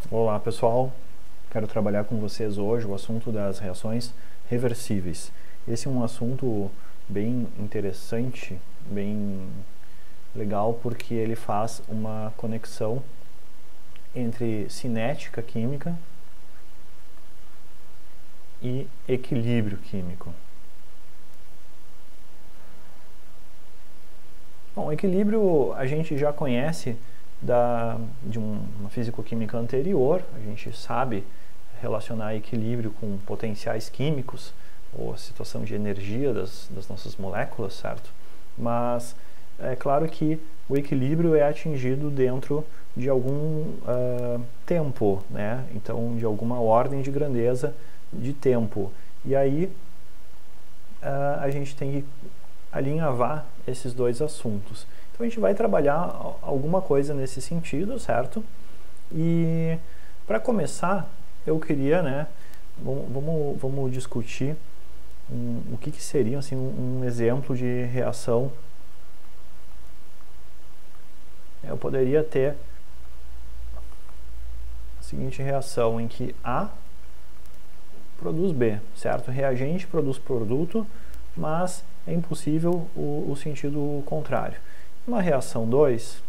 Olá pessoal, quero trabalhar com vocês hoje o assunto das reações reversíveis. Esse é um assunto bem interessante, bem legal, porque ele faz uma conexão entre cinética química e equilíbrio químico. Bom, equilíbrio a gente já conhece de uma físico-química anterior. A gente sabe relacionar equilíbrio com potenciais químicos ou a situação de energia das nossas moléculas, certo? Mas é claro que o equilíbrio é atingido dentro de algum tempo, né? Então, de alguma ordem de grandeza de tempo. E aí a gente tem que alinhavar esses dois assuntos. Então a gente vai trabalhar alguma coisa nesse sentido, certo? E para começar, eu queria, né, vamos discutir o que seria assim, um exemplo de reação. Eu poderia ter a seguinte reação em que A produz B, certo? Reagente produz produto, mas é impossível o sentido contrário. Uma reação 2,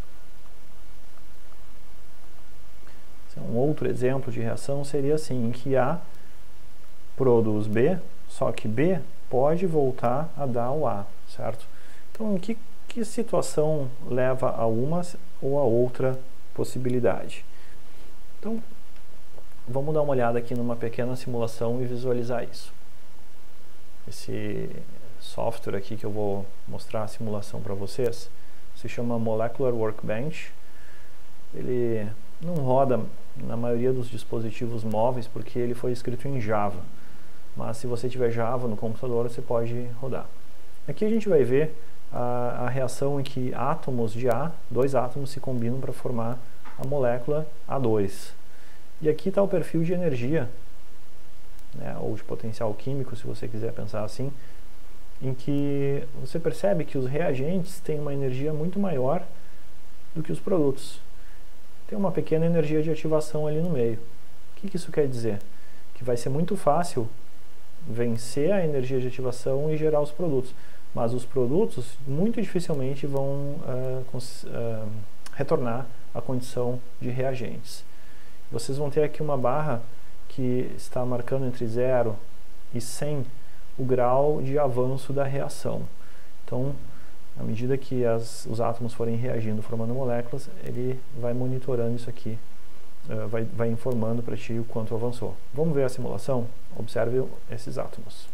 um outro exemplo de reação seria assim, em que A produz B, só que B pode voltar a dar o A, certo? Então, em que situação leva a uma ou a outra possibilidade? Então, vamos dar uma olhada aqui numa pequena simulação e visualizar isso. Esse software aqui que eu vou mostrar a simulação para vocês se chama Molecular Workbench. Ele não roda na maioria dos dispositivos móveis porque ele foi escrito em Java, mas se você tiver Java no computador você pode rodar. Aqui a gente vai ver a reação em que átomos de A, dois átomos se combinam para formar a molécula A2. E aqui está o perfil de energia, né, ou de potencial químico, se você quiser pensar assim, em que você percebe que os reagentes têm uma energia muito maior do que os produtos. Tem uma pequena energia de ativação ali no meio. O que isso quer dizer? Que vai ser muito fácil vencer a energia de ativação e gerar os produtos, mas os produtos muito dificilmente vão retornar à condição de reagentes. Vocês vão ter aqui uma barra que está marcando entre 0 e 100 o grau de avanço da reação. Então, à medida que os átomos forem reagindo, formando moléculas, ele vai monitorando isso aqui, vai informando para ti o quanto avançou. Vamos ver a simulação? Observe esses átomos.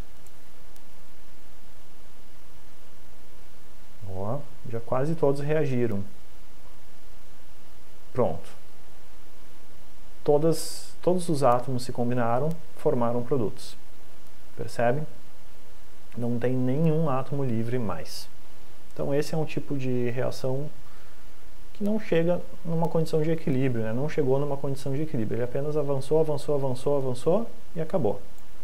Ó, já quase todos reagiram. Pronto. Todos os átomos se combinaram, formaram produtos. Percebe? Não tem nenhum átomo livre mais. Então esse é um tipo de reação que não chega numa condição de equilíbrio, né? Não chegou numa condição de equilíbrio, ele apenas avançou, avançou, avançou, avançou e acabou.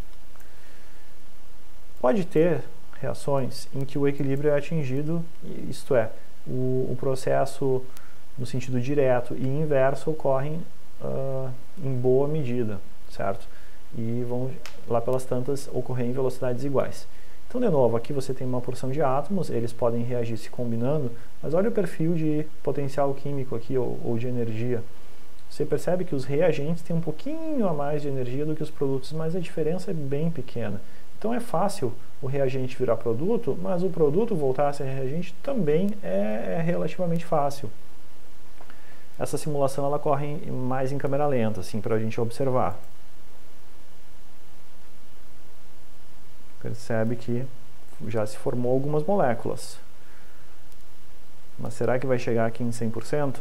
Pode ter reações em que o equilíbrio é atingido, isto é, o processo no sentido direto e inverso ocorrem em boa medida, certo? E vão lá pelas tantas ocorrer em velocidades iguais. Então, de novo, aqui você tem uma porção de átomos, eles podem reagir se combinando, mas olha o perfil de potencial químico aqui, ou de energia. Você percebe que os reagentes têm um pouquinho a mais de energia do que os produtos, mas a diferença é bem pequena. Então é fácil o reagente virar produto, mas o produto voltar a ser reagente também é relativamente fácil. Essa simulação ela corre mais em câmera lenta, assim, para a gente observar. Percebe que já se formou algumas moléculas. Mas será que vai chegar aqui em 100%?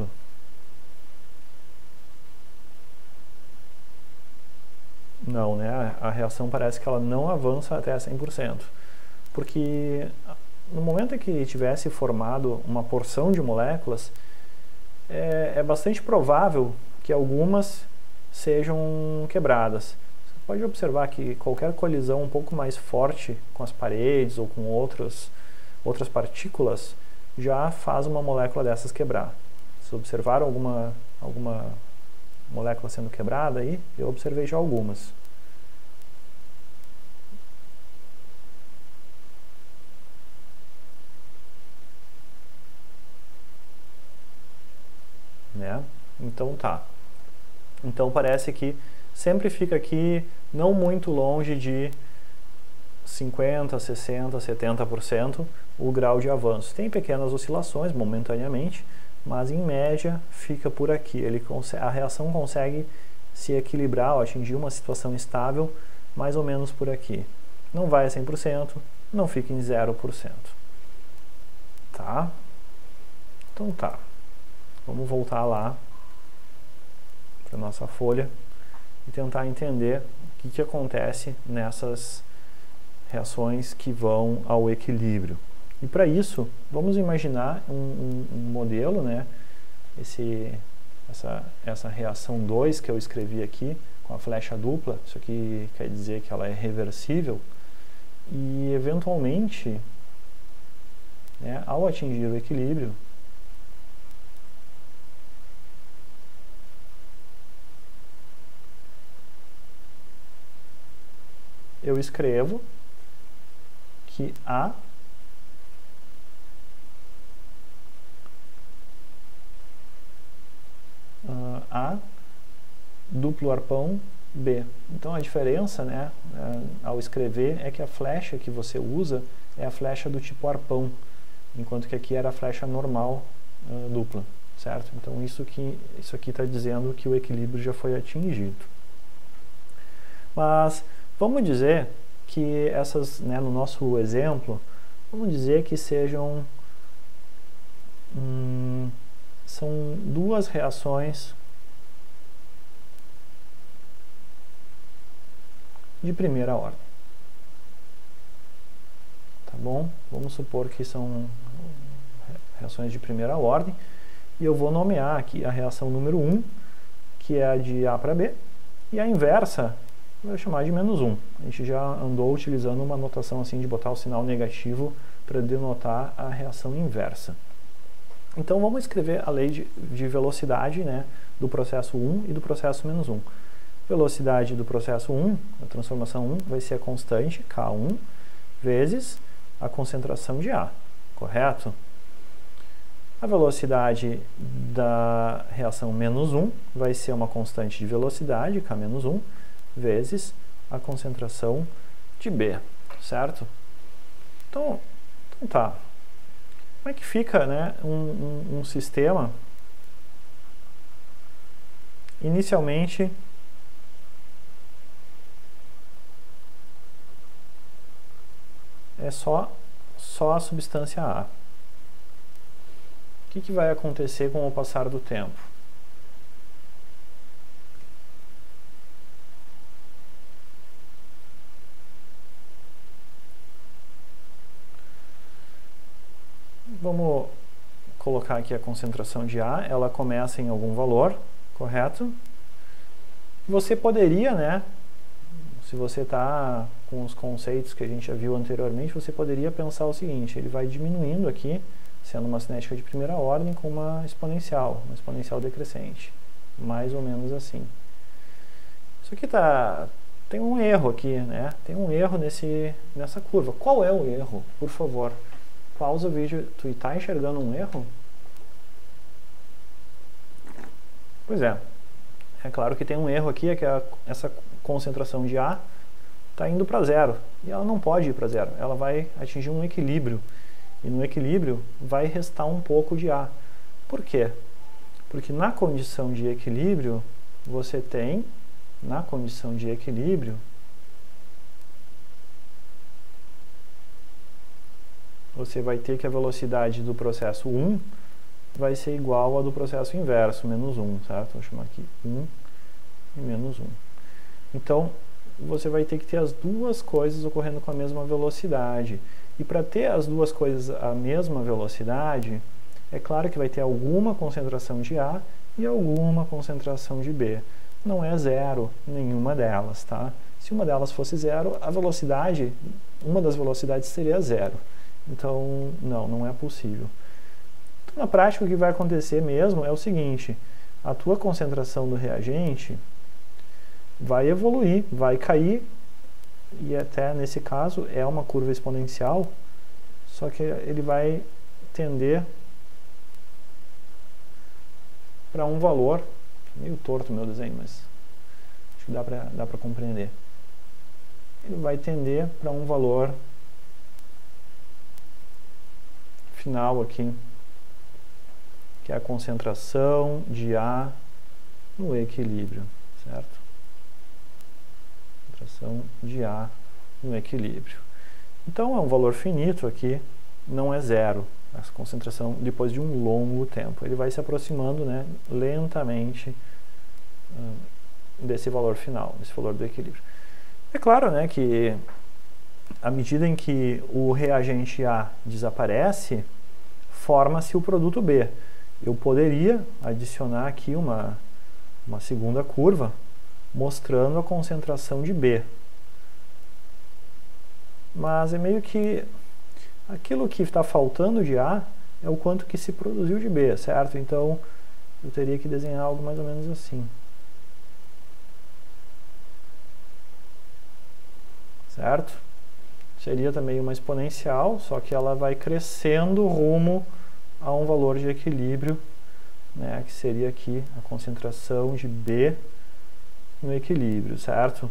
Não, né? A reação parece que ela não avança até 100%. Porque no momento em que tivesse formado uma porção de moléculas, é bastante provável que algumas sejam quebradas. Pode observar que qualquer colisão um pouco mais forte com as paredes ou com outras partículas já faz uma molécula dessas quebrar. Vocês observaram alguma molécula sendo quebrada aí, eu observei já algumas. Né? Então tá. Então parece que sempre fica aqui não muito longe de 50%, 60%, 70% o grau de avanço. Tem pequenas oscilações momentaneamente, mas em média fica por aqui. A reação consegue se equilibrar, atingir uma situação estável mais ou menos por aqui. Não vai a 100%, não fica em 0%. Tá? Então tá. Vamos voltar lá para a nossa folha e tentar entender o que acontece nessas reações que vão ao equilíbrio. E para isso, vamos imaginar um modelo, né? Essa reação 2 que eu escrevi aqui, com a flecha dupla, isso aqui quer dizer que ela é reversível, e eventualmente, né, ao atingir o equilíbrio, eu escrevo que A duplo arpão B. Então a diferença, né, ao escrever é que a flecha que você usa é a flecha do tipo arpão, enquanto que aqui era a flecha normal dupla, certo? Então isso aqui está dizendo que o equilíbrio já foi atingido. Mas vamos dizer que essas, né, no nosso exemplo, vamos dizer que sejam são duas reações de primeira ordem. Tá bom? Vamos supor que são reações de primeira ordem e eu vou nomear aqui a reação número 1, que é a de A para B, e a inversa vai chamar de -1. A gente já andou utilizando uma notação assim de botar o sinal negativo para denotar a reação inversa. Então vamos escrever a lei de velocidade, né, do processo 1 e do processo -1. Velocidade do processo 1, a transformação 1, vai ser a constante, K1, vezes a concentração de A, correto? A velocidade da reação -1 vai ser uma constante de velocidade, K-1, vezes a concentração de B, certo? Então tá. Como é que fica, né, um sistema inicialmente é só a substância A? O que vai acontecer com o passar do tempo? Vamos colocar aqui a concentração de A, ela começa em algum valor, correto? Você poderia, né, se você está com os conceitos que a gente já viu anteriormente, você poderia pensar o seguinte: ele vai diminuindo aqui, sendo uma cinética de primeira ordem, com uma exponencial decrescente, mais ou menos assim. Isso aqui tem um erro aqui, né? Tem um erro nessa curva. Qual é o erro? Por favor, pausa o vídeo. Tu está enxergando um erro? Pois é. É claro que tem um erro aqui, é que essa concentração de A está indo para zero. E ela não pode ir para zero. Ela vai atingir um equilíbrio. E no equilíbrio vai restar um pouco de A. Por quê? Porque na condição de equilíbrio, você tem, você vai ter que a velocidade do processo 1 vai ser igual à do processo inverso, -1, certo? Vou chamar aqui 1 e -1. Então, você vai ter que ter as duas coisas ocorrendo com a mesma velocidade. E para ter as duas coisas à mesma velocidade, é claro que vai ter alguma concentração de A e alguma concentração de B. Não é zero nenhuma delas, tá? Se uma delas fosse zero, a velocidade, uma das velocidades seria zero. Então, não é possível. Então, na prática, o que vai acontecer mesmo é o seguinte: a tua concentração do reagente vai evoluir, vai cair, e até nesse caso é uma curva exponencial, só que ele vai tender para um valor, meio torto o meu desenho, mas acho que dá para compreender. Ele vai tender para um valor final aqui, que é a concentração de A no equilíbrio, certo? Concentração de A no equilíbrio. Então é um valor finito aqui, não é zero. Essa concentração depois de um longo tempo. Ele vai se aproximando, né, lentamente desse valor final, desse valor do equilíbrio. É claro, né, que à medida em que o reagente A desaparece, forma-se o produto B. Eu poderia adicionar aqui uma segunda curva mostrando a concentração de B. Mas é meio que aquilo que está faltando de A é o quanto que se produziu de B, certo? Então, eu teria que desenhar algo mais ou menos assim. Certo? Seria também uma exponencial, só que ela vai crescendo rumo a um valor de equilíbrio, né, que seria aqui a concentração de B no equilíbrio, certo?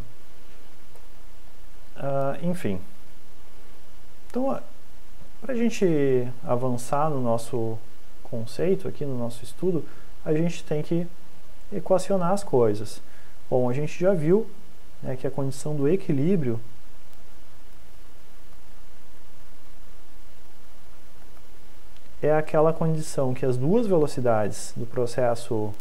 Enfim. Então, para a gente avançar no nosso conceito aqui, no nosso estudo, a gente tem que equacionar as coisas. Bom, a gente já viu, né, que a condição do equilíbrio é aquela condição que as duas velocidades do processo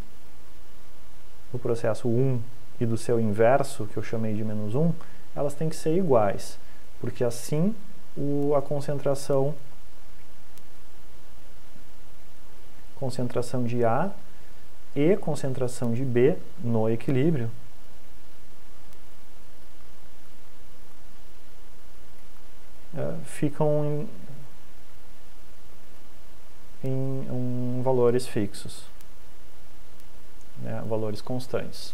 1 e do seu inverso, que eu chamei de menos 1, elas têm que ser iguais, porque assim a concentração de A e concentração de B no equilíbrio ficam em valores fixos, né, valores constantes,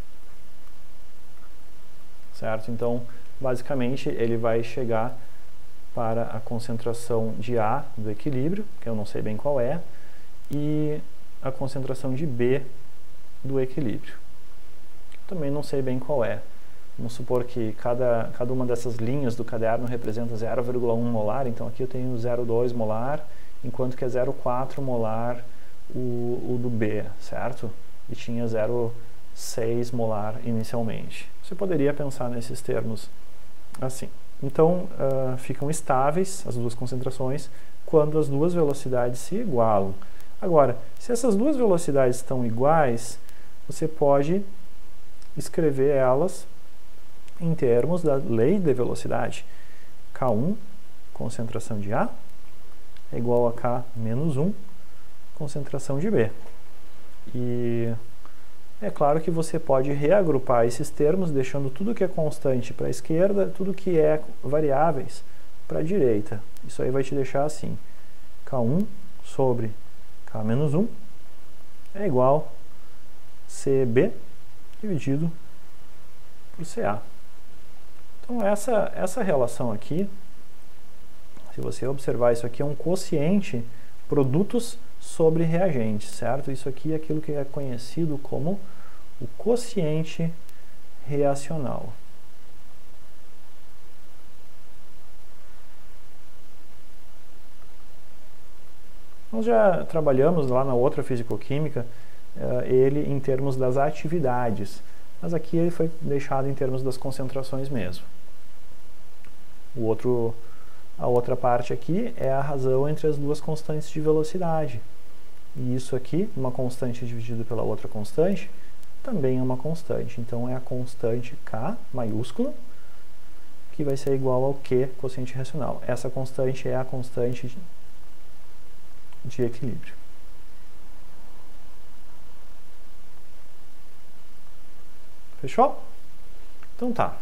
certo? Então, basicamente, ele vai chegar para a concentração de A do equilíbrio, que eu não sei bem qual é, e a concentração de B do equilíbrio. Também não sei bem qual é. Vamos supor que cada uma dessas linhas do caderno representa 0,1 molar, então aqui eu tenho 0,2 molar, enquanto que é 0,4 molar o do B, certo? E tinha 0,6 molar inicialmente. Você poderia pensar nesses termos assim. Então, ficam estáveis as duas concentrações quando as duas velocidades se igualam. Agora, se essas duas velocidades estão iguais, você pode escrever elas em termos da lei de velocidade. K1, concentração de A, é igual a K menos 1, concentração de B. E é claro que você pode reagrupar esses termos, deixando tudo que é constante para a esquerda, tudo que é variáveis para a direita. Isso aí vai te deixar assim: K1 sobre K menos 1 é igual a CB dividido por CA. Então essa relação aqui, se você observar, isso aqui é um quociente produtos sobre reagentes, certo? Isso aqui é aquilo que é conhecido como o quociente reacional. Nós já trabalhamos lá na outra fisicoquímica ele em termos das atividades, mas aqui ele foi deixado em termos das concentrações mesmo. A outra parte aqui é a razão entre as duas constantes de velocidade. E isso aqui, uma constante dividido pela outra constante, também é uma constante. Então é a constante K maiúscula, que vai ser igual ao Q, quociente racional. Essa constante é a constante de equilíbrio. Fechou? Então tá.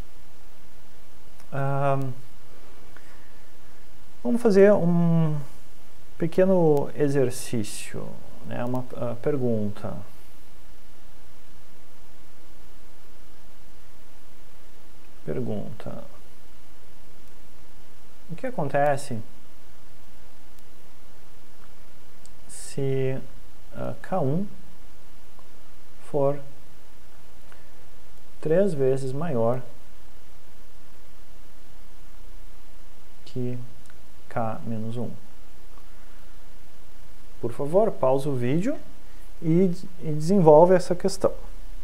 Vamos fazer um pequeno exercício, né? Uma pergunta. Pergunta: o que acontece se K1 for 3 vezes maior que K menos 1? Por favor, pausa o vídeo e desenvolve essa questão.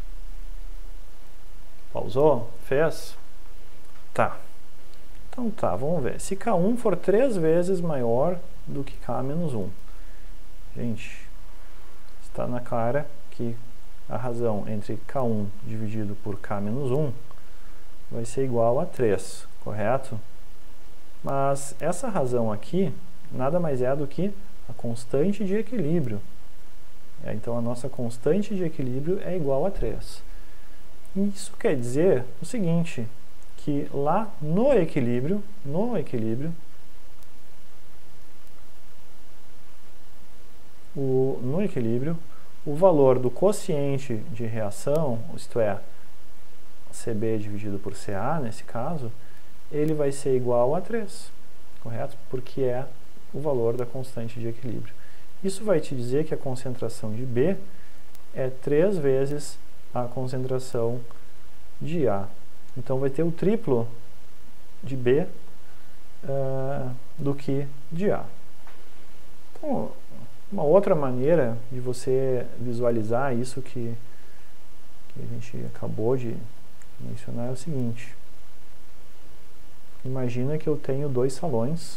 Pausou? Fez? Tá. Então tá, vamos ver. Se K1 for 3 vezes maior do que K menos 1. Gente, está na cara que a razão entre K1 dividido por K menos 1 vai ser igual a 3, correto? Mas essa razão aqui nada mais é do que a constante de equilíbrio. Então a nossa constante de equilíbrio é igual a 3. Isso quer dizer o seguinte, que lá no equilíbrio, o valor do quociente de reação, isto é, CB dividido por CA, nesse caso, ele vai ser igual a 3, correto? Porque é o valor da constante de equilíbrio. Isso vai te dizer que a concentração de B é 3 vezes a concentração de A. Então vai ter o triplo de B do que de A. Então, uma outra maneira de você visualizar isso que a gente acabou de mencionar é o seguinte. Imagina que eu tenho 2 salões.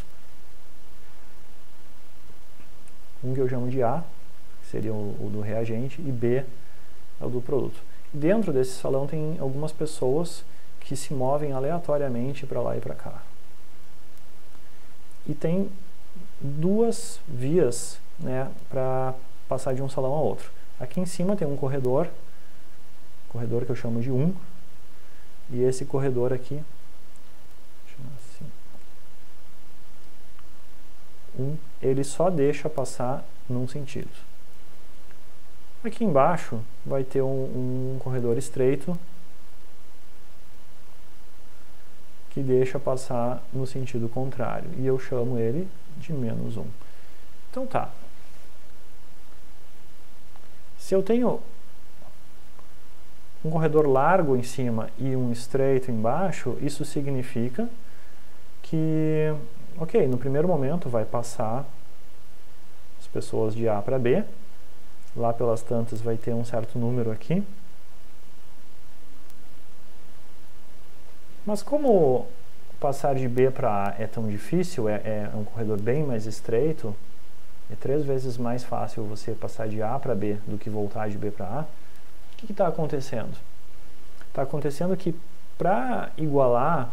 Um que eu chamo de A, que seria o do reagente, e B é o do produto. Dentro desse salão tem algumas pessoas que se movem aleatoriamente para lá e para cá. E tem 2 vias, né, para passar de um salão a outro. Aqui em cima tem um corredor que eu chamo de 1, e esse corredor aqui, assim, 1, ele só deixa passar num sentido. Aqui embaixo vai ter um corredor estreito que deixa passar no sentido contrário, e eu chamo ele de menos 1. Então tá. Se eu tenho um corredor largo em cima e um estreito embaixo, isso significa que, ok, no primeiro momento vai passar as pessoas de A para B, lá pelas tantas vai ter um certo número aqui. Mas como passar de B para A é tão difícil, é um corredor bem mais estreito, é 3 vezes mais fácil você passar de A para B do que voltar de B para A, o que está acontecendo? Está acontecendo que para igualar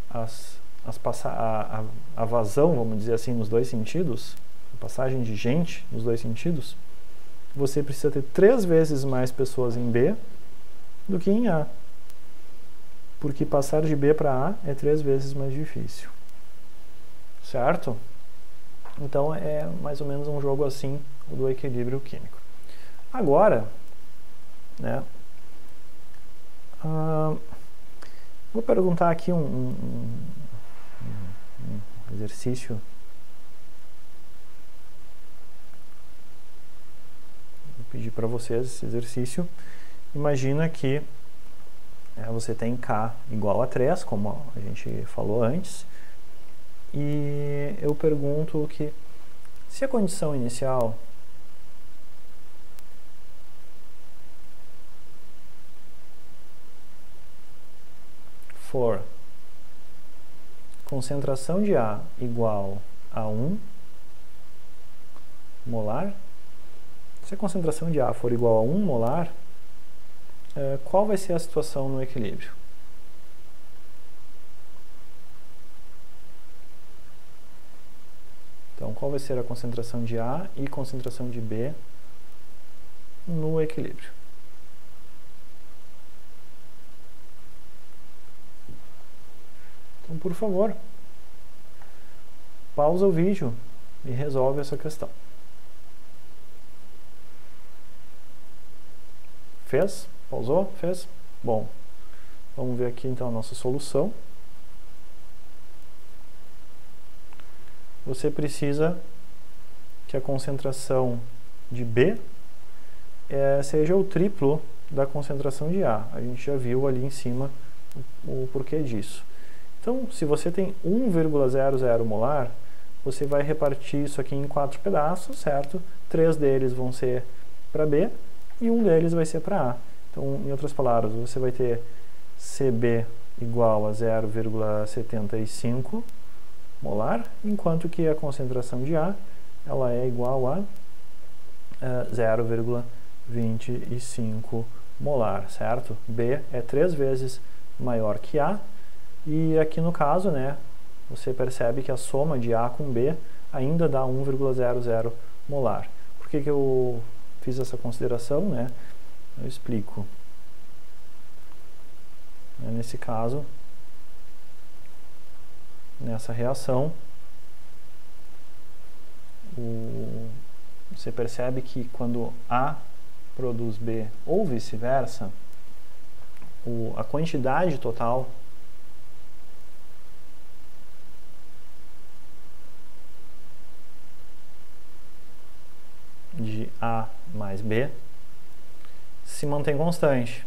a vazão, vamos dizer assim, nos dois sentidos, a passagem de gente nos dois sentidos, você precisa ter 3 vezes mais pessoas em B do que em A. Porque passar de B para A é 3 vezes mais difícil. Certo? Então é mais ou menos um jogo assim, o do equilíbrio químico. Agora, né, vou perguntar aqui um exercício. Vou pedir para vocês esse exercício. Imagina que você tem K igual a 3, como a gente falou antes, e eu pergunto que se a condição inicial for concentração de A igual a 1 molar, se a concentração de A for igual a 1 molar, qual vai ser a situação no equilíbrio? Então, qual vai ser a concentração de A e concentração de B no equilíbrio? Então, por favor, pausa o vídeo e resolve essa questão. Fez? Pausou? Fez? Bom. Vamos ver aqui então a nossa solução. Você precisa que a concentração de B seja o triplo da concentração de A. A gente já viu ali em cima o porquê disso. Então, se você tem 1,00 molar, você vai repartir isso aqui em 4 pedaços, certo? 3 deles vão ser para B e um deles vai ser para A. Então, em outras palavras, você vai ter CB igual a 0,75 molar, enquanto que a concentração de A ela é igual a 0,25 molar, certo? B é 3 vezes maior que A, e aqui no caso, né, você percebe que a soma de A com B ainda dá 1,00 molar. Por que eu fiz essa consideração, né? Eu explico. Nesse caso, nessa reação, você percebe que quando A produz B ou vice-versa, a quantidade total de A mais B se mantém constante.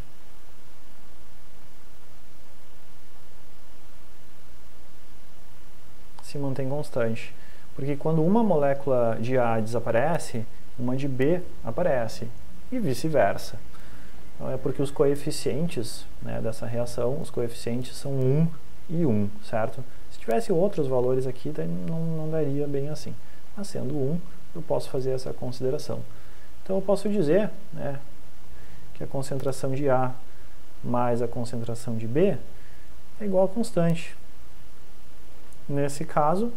Se mantém constante. Porque quando uma molécula de A desaparece, uma de B aparece, e vice-versa. Então é porque os coeficientes, né, dessa reação, os coeficientes são 1 e 1, certo? Se tivesse outros valores aqui, não daria bem assim. Mas sendo 1, eu posso fazer essa consideração. Então eu posso dizer, né, que a concentração de A mais a concentração de B é igual a constante. Nesse caso,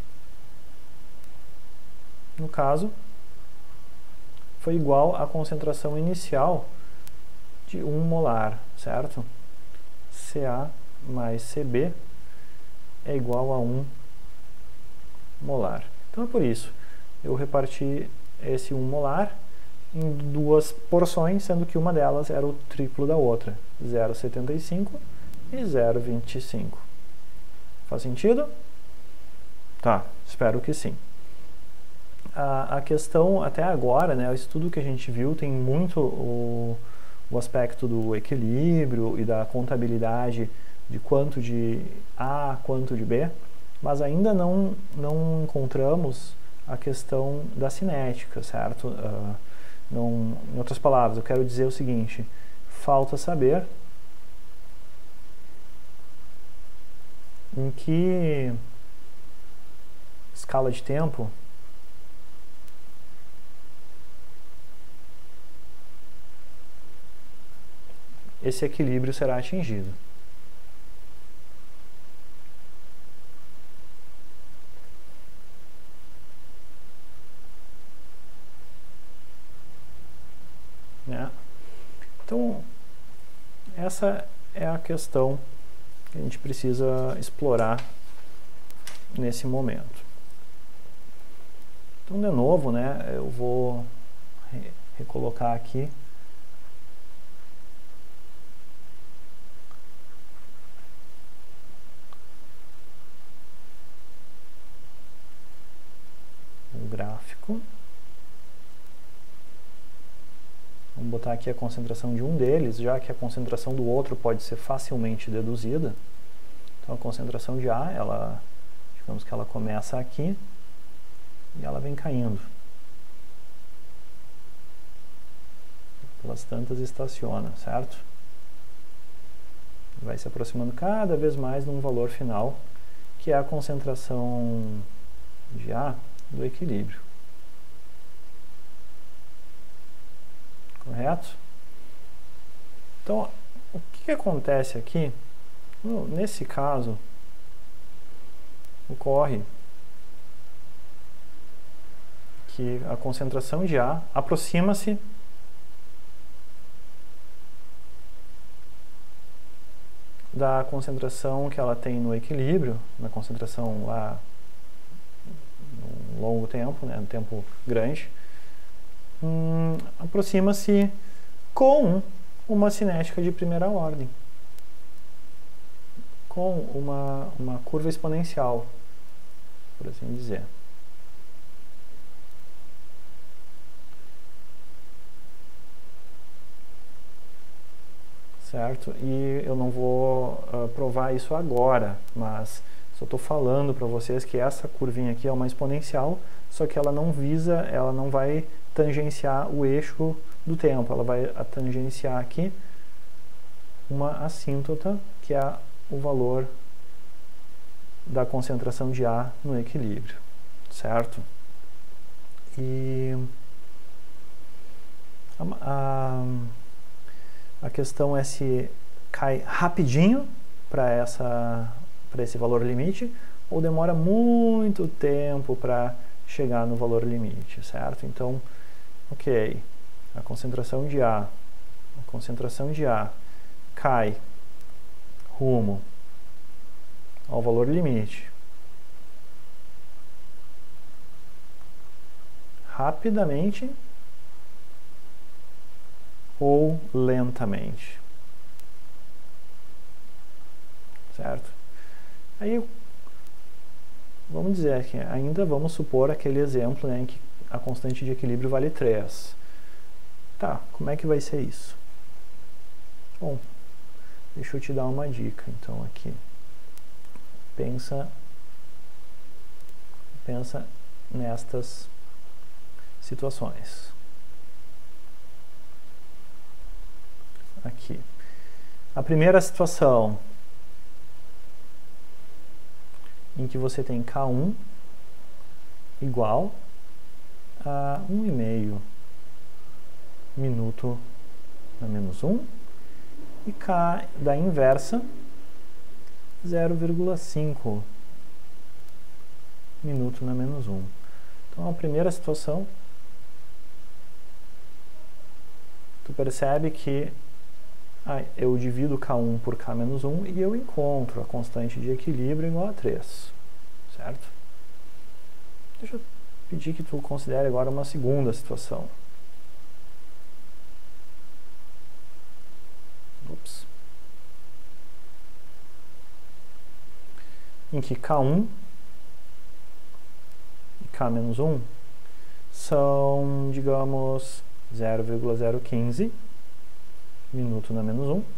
no caso, foi igual à concentração inicial de 1 molar, certo? Ca mais Cb é igual a 1 molar. Então é por isso, eu reparti esse 1 molar em 2 porções, sendo que uma delas era o triplo da outra, 0,75 e 0,25. Faz sentido? Tá, espero que sim. A questão até agora, né, o estudo que a gente viu tem muito o aspecto do equilíbrio e da contabilidade de quanto de A, quanto de B, mas ainda não encontramos a questão da cinética, certo? Em outras palavras, eu quero dizer o seguinte, falta saber em que escala de tempo esse equilíbrio será atingido. Né? Então, essa é a questão que a gente precisa explorar nesse momento. Então, de novo, né, eu vou recolocar aqui o gráfico. Vamos botar aqui a concentração de um deles, já que a concentração do outro pode ser facilmente deduzida. Então, a concentração de A, digamos que ela começa aqui e ela vem caindo. Pelas tantas estaciona, certo? Vai se aproximando cada vez mais de um valor final, que é a concentração de A do equilíbrio. Correto? Então, o que acontece aqui? Nesse caso, ocorre que a concentração de A aproxima-se da concentração que ela tem no equilíbrio, na concentração lá no longo tempo, né, no tempo grande, aproxima-se com uma cinética de primeira ordem. com uma curva exponencial, por assim dizer. Certo? E eu não vou provar isso agora, mas só estou falando para vocês que essa curvinha aqui é uma exponencial, só que ela não vai tangenciar o eixo do tempo, ela vai tangenciar aqui uma assíntota, que é o valor da concentração de A no equilíbrio, certo? E a questão é se cai rapidinho para esse valor limite ou demora muito tempo para chegar no valor limite, certo? Então, ok, a concentração de A cai rumo ao valor limite rapidamente ou lentamente, certo? Aí, vamos dizer que ainda vamos supor aquele exemplo, né, em que a constante de equilíbrio vale 3. Tá, como é que vai ser isso? Bom, deixa eu te dar uma dica, então, aqui. Pensa nestas situações. Aqui. A primeira situação em que você tem K1 igual a 1,5 minuto na menos 1 e K da inversa 0,5 minuto na menos 1. Então, a primeira situação, tu percebe que eu divido K1 por K menos 1 e eu encontro a constante de equilíbrio igual a 3, certo? Deixa eu pedir que tu considere agora uma segunda situação. Ups. Em que K1 e K menos 1 são, digamos, 0,015 minuto na menos 1,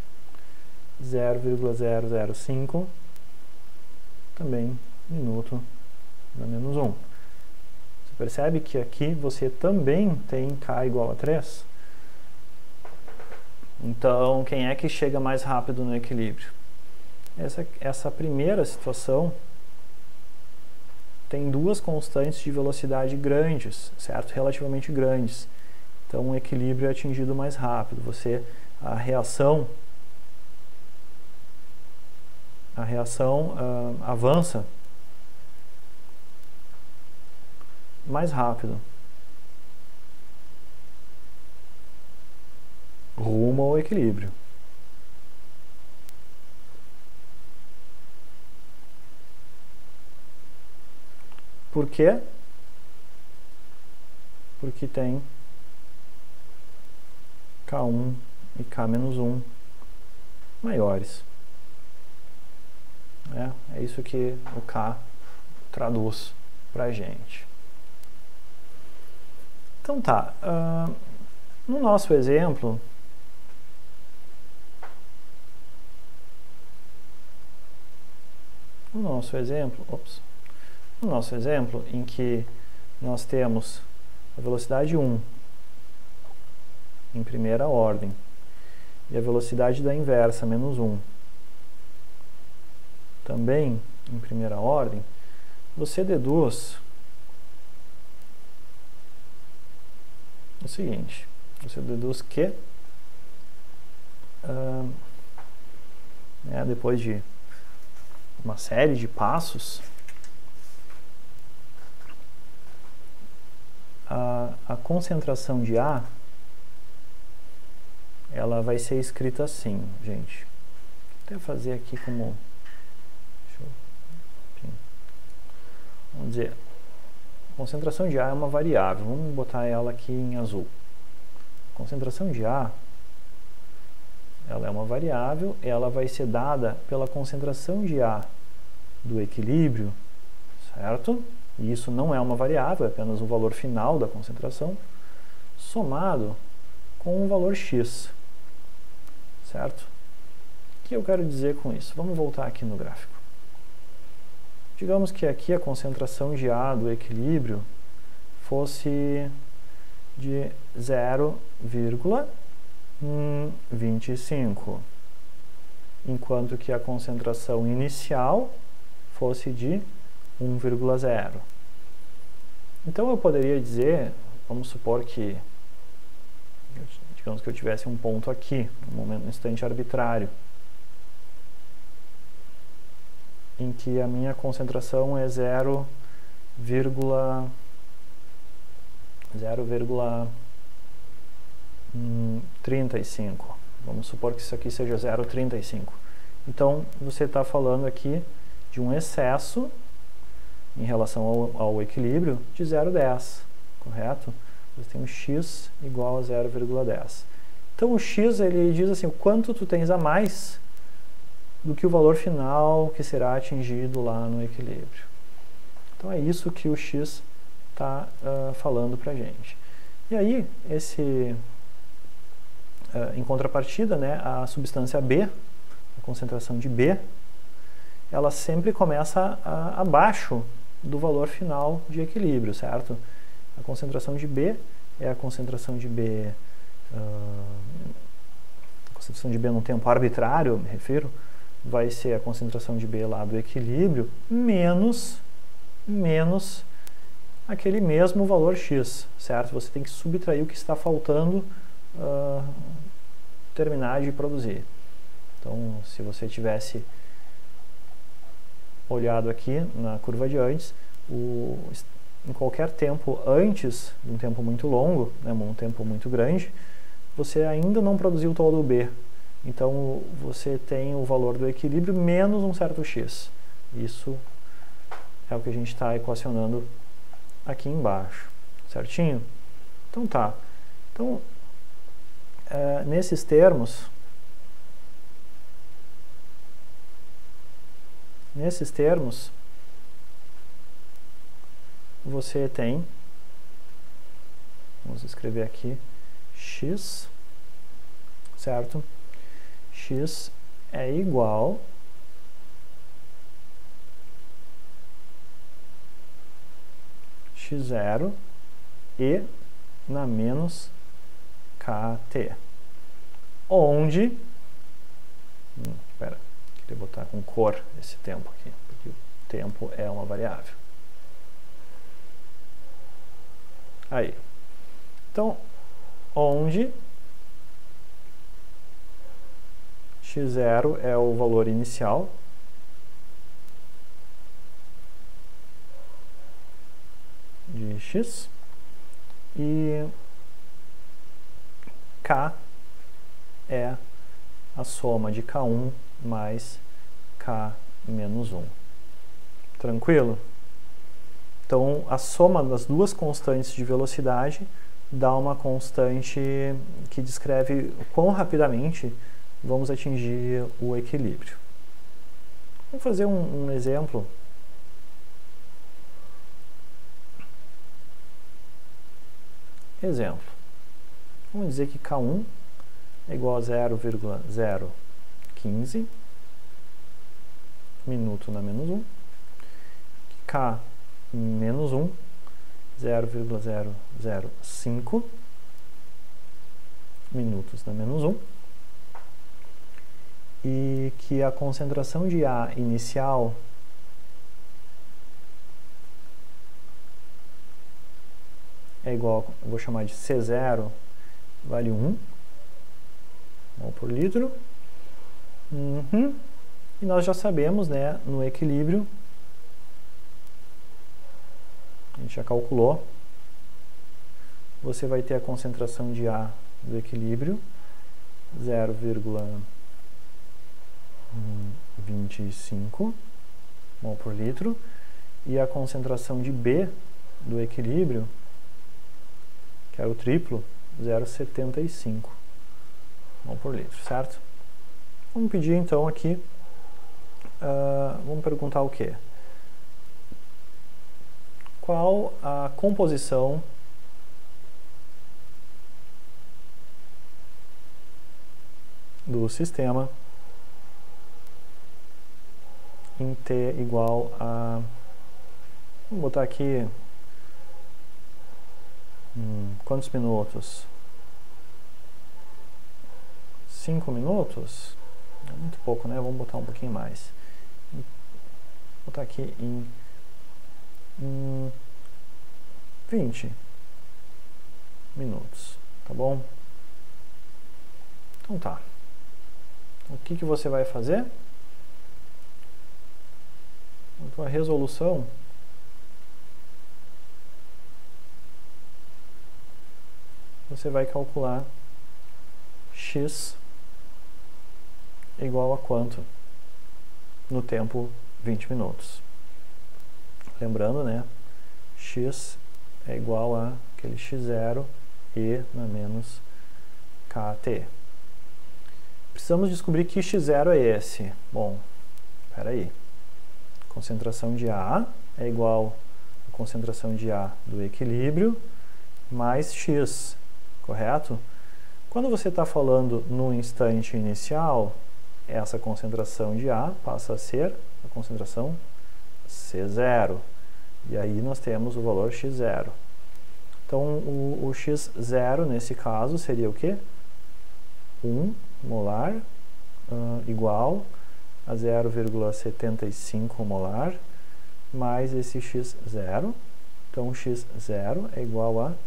0,005 também minuto na menos 1. Você percebe que aqui você também tem K igual a 3? Então, quem é que chega mais rápido no equilíbrio? Essa primeira situação tem duas constantes de velocidade grandes, certo? Relativamente grandes. Então, o equilíbrio é atingido mais rápido. A reação avança mais rápido rumo ao equilíbrio. Por quê? Porque tem K1 e K menos 1 maiores. É isso que o K traduz pra gente. Então tá, no nosso exemplo, em que nós temos a velocidade 1 em primeira ordem e a velocidade da inversa, menos 1, também em primeira ordem, você deduz o seguinte, você deduz que depois de uma série de passos, a concentração de A ela vai ser escrita assim, gente. Vou até fazer aqui como... Vamos dizer, a concentração de A é uma variável. Vamos botar ela aqui em azul. A concentração de A ela é uma variável, ela vai ser dada pela concentração de A do equilíbrio, certo? E isso não é uma variável, é apenas o valor final da concentração, somado com um valor x, certo? O que eu quero dizer com isso? Vamos voltar aqui no gráfico. Digamos que aqui a concentração de A do equilíbrio fosse de 0,25, enquanto que a concentração inicial fosse de 1,0. Então eu poderia dizer, vamos supor que, digamos que eu tivesse um ponto aqui, um instante arbitrário, em que a minha concentração é 0,35. Vamos supor que isso aqui seja 0,35. Então, você está falando aqui de um excesso em relação ao equilíbrio de 0,10, correto? Você tem um x igual a 0,10. Então, o x, ele diz assim, o quanto tu tens a mais do que o valor final que será atingido lá no equilíbrio. Então, é isso que o x está falando para a gente. E aí, em contrapartida, né, a substância B, a concentração de B, ela sempre começa abaixo do valor final de equilíbrio, certo? A concentração de B é a concentração de B, num tempo arbitrário, eu me refiro, vai ser a concentração de B lá do equilíbrio, menos aquele mesmo valor x, certo? Você tem que subtrair o que está faltando terminar de produzir. Então, se você tivesse olhado aqui na curva de antes, em qualquer tempo antes de um tempo muito longo, né, um tempo muito grande, você ainda não produziu todo o B. Então, você tem o valor do equilíbrio menos um certo x. Isso é o que a gente está equacionando aqui embaixo, certinho? Então tá. Então, nesses termos, você tem, vamos escrever aqui, x, certo? X é igual x0 e na menos kt, onde, espera, queria botar com cor esse tempo aqui, porque o tempo é uma variável. Aí, então, onde x0 é o valor inicial de x e k é a soma de k1 mais k menos 1. Tranquilo? Então, a soma das duas constantes de velocidade dá uma constante que descreve quão rapidamente vamos atingir o equilíbrio. Vamos fazer um exemplo. Vamos dizer que K1 é igual a 0,015 minuto na menos 1, K menos 1, 0,005 minutos na menos 1, e que a concentração de A inicial é igual, eu vou chamar de C0, vale 1 mol por litro. E nós já sabemos, né, no equilíbrio, a gente já calculou, você vai ter a concentração de A do equilíbrio, 0,25 mol por litro, e a concentração de B do equilíbrio, que é o triplo, 0,75 mol por litro, certo? Vamos pedir então aqui, vamos perguntar o quê? Qual a composição do sistema em T igual a, vamos botar aqui, quantos minutos? 5 minutos? É muito pouco, né? Vamos botar um pouquinho mais. Vou botar aqui em 20 minutos, tá bom? Então tá. O que que você vai fazer? A tua resolução você vai calcular x igual a quanto? No tempo 20 minutos. Lembrando, né? X é igual a aquele x0 e na menos kt. Precisamos descobrir que x0 é esse. Bom, espera aí. Concentração de A é igual a concentração de A do equilíbrio mais x, correto? Quando você está falando no instante inicial, essa concentração de A passa a ser a concentração C0. E aí nós temos o valor x0. Então, o x0, nesse caso, seria o quê? 1 molar igual a 0,75 molar mais esse x0. Então, x0 é igual a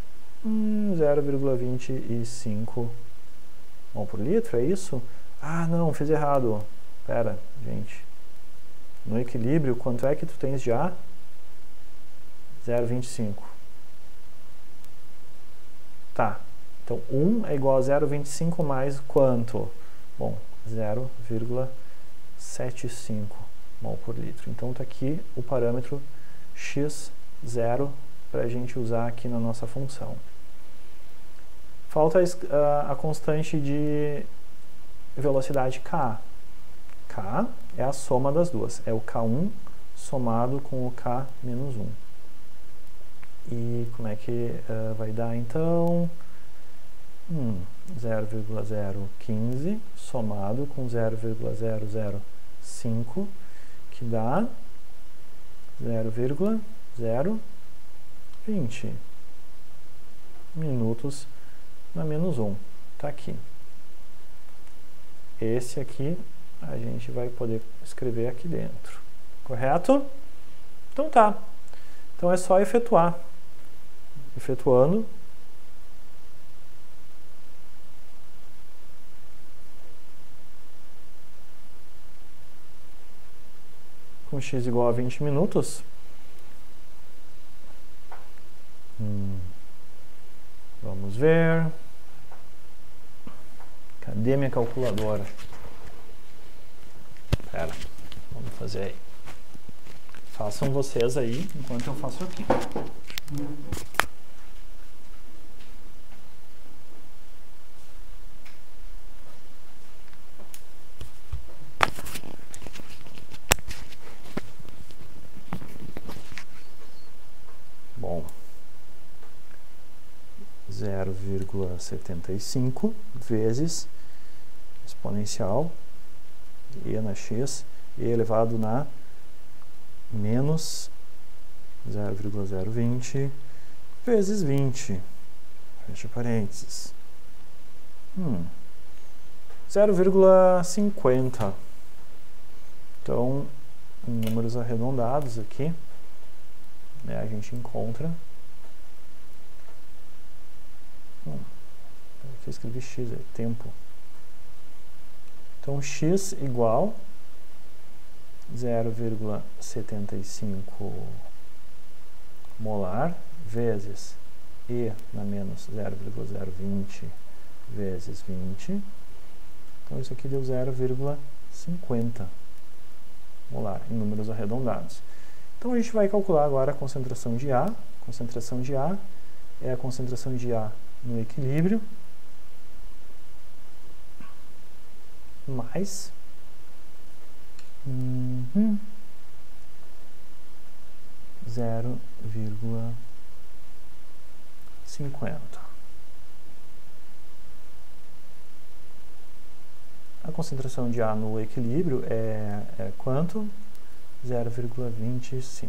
0,25 mol por litro, é isso? Ah, não, fiz errado. Pera, gente. No equilíbrio, quanto é que tu tens de A? 0,25. Tá. Então, 1 é igual a 0,25 mais quanto? Bom, 0,75 mol por litro. Então, está aqui o parâmetro x0 para a gente usar aqui na nossa função. Falta a constante de velocidade k. K é a soma das duas. É o k1 somado com o k menos 1. E como é que vai dar, então? 0,015 somado com 0,005, que dá 0,020 minutos na menos 1. Está aqui. Esse aqui a gente vai poder escrever aqui dentro. Correto? Então tá. Então é só efetuar. Efetuando. Com x igual a 20 minutos. Vamos ver. Cadê minha calculadora? Pera, vamos fazer aí. Façam vocês aí, enquanto eu faço aqui. Bom, 0,75 vezes exponencial e na x e elevado na menos 0,020 vezes 20, fecha parênteses, 0,50. Então, em números arredondados aqui, né, a gente encontra, aqui eu escrevi x, é tempo. Então, x igual 0,75 molar vezes E na menos 0,020 vezes 20. Então, isso aqui deu 0,50 molar, em números arredondados. Então, a gente vai calcular agora a concentração de A. A concentração de A é a concentração de A no equilíbrio mais 0,50. A concentração de A no equilíbrio é quanto? 0,25.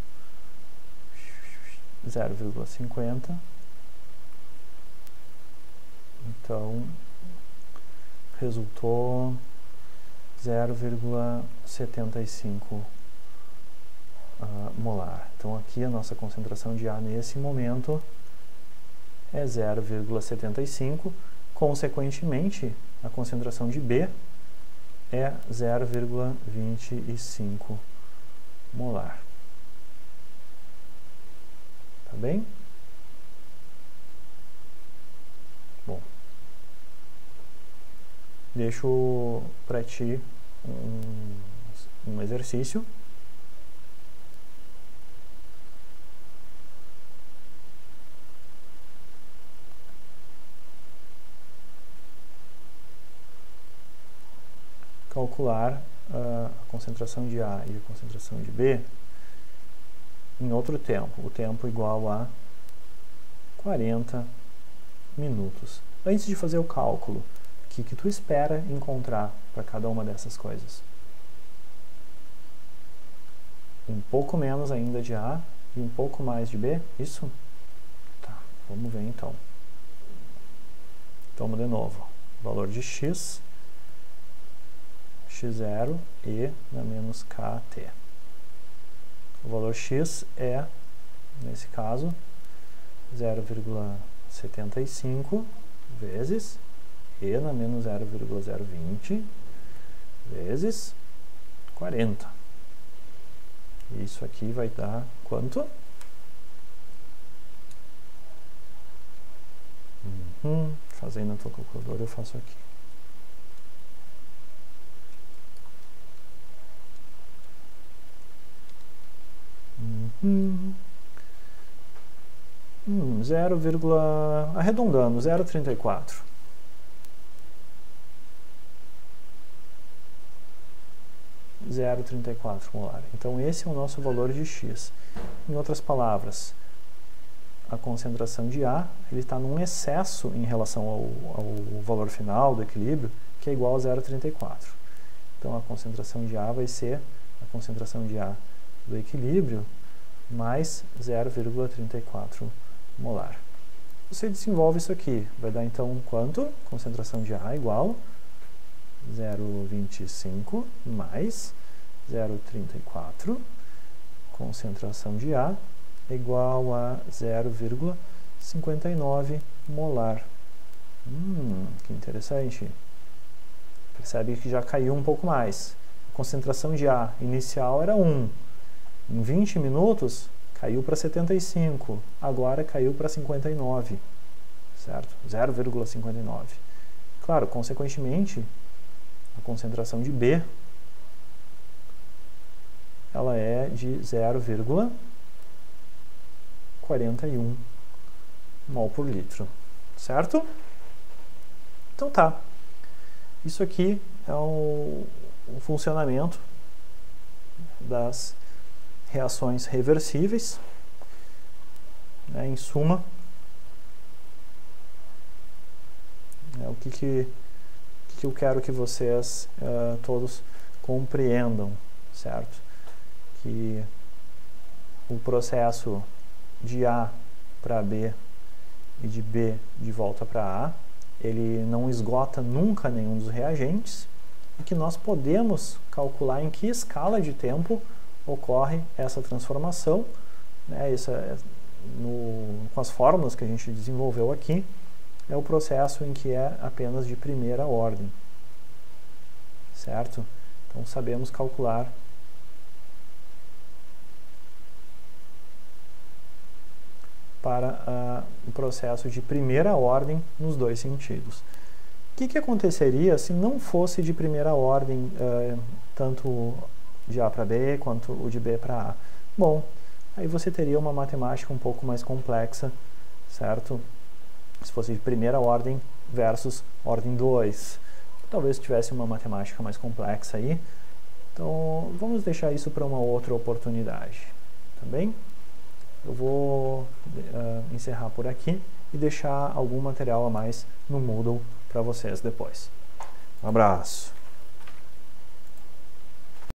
0,50. Então, resultou 0,75 molar. Então, aqui a nossa concentração de A nesse momento é 0,75. Consequentemente, a concentração de B é 0,25 molar. Tá bem? Bom, deixo para ti um exercício. Calcular a concentração de A e a concentração de B em outro tempo, o tempo igual a 40 minutos. Antes de fazer o cálculo, o que tu espera encontrar para cada uma dessas coisas? Um pouco menos ainda de A e um pouco mais de B? Isso? Tá, vamos ver então. Vamos de novo. Valor de x, x0 e na menos kt. O valor x é, nesse caso, 0,75 vezes e na menos 0,020 vezes 40. Isso aqui vai dar quanto? Fazendo a tua calculadora, eu faço aqui. 0, arredondando, 0,34. molar. Então, esse é o nosso valor de x. Em outras palavras, a concentração de A está num excesso em relação ao valor final do equilíbrio, que é igual a 0,34. Então, a concentração de A vai ser a concentração de A do equilíbrio mais 0,34 molar. Você desenvolve isso aqui, vai dar então quanto? Concentração de A igual 0,25 mais 0,34. Concentração de A igual a 0,59 molar. Que interessante. Percebe que já caiu um pouco mais. A concentração de A inicial era 1. Em 20 minutos, caiu para 75. Agora caiu para 59. Certo? 0,59. Claro, consequentemente, a concentração de B ela é de 0,41 mol por litro. Certo? Então tá. Isso aqui é o funcionamento das reações reversíveis. Em suma, o que eu quero que vocês todos compreendam, certo? Que o processo de A para B e de B de volta para A, ele não esgota nunca nenhum dos reagentes, e que nós podemos calcular em que escala de tempo ocorre essa transformação, né? Com as fórmulas que a gente desenvolveu aqui, é o processo em que é apenas de primeira ordem, certo? Então sabemos calcular para o processo de primeira ordem nos dois sentidos. O que aconteceria se não fosse de primeira ordem, tanto de A para B quanto o de B para A? Bom, aí você teria uma matemática um pouco mais complexa, certo? Se fosse de primeira ordem versus ordem 2. talvez tivesse uma matemática mais complexa aí. Então, vamos deixar isso para uma outra oportunidade, tá bem? Eu vou encerrar por aqui e deixar algum material a mais no Moodle para vocês depois. Um abraço!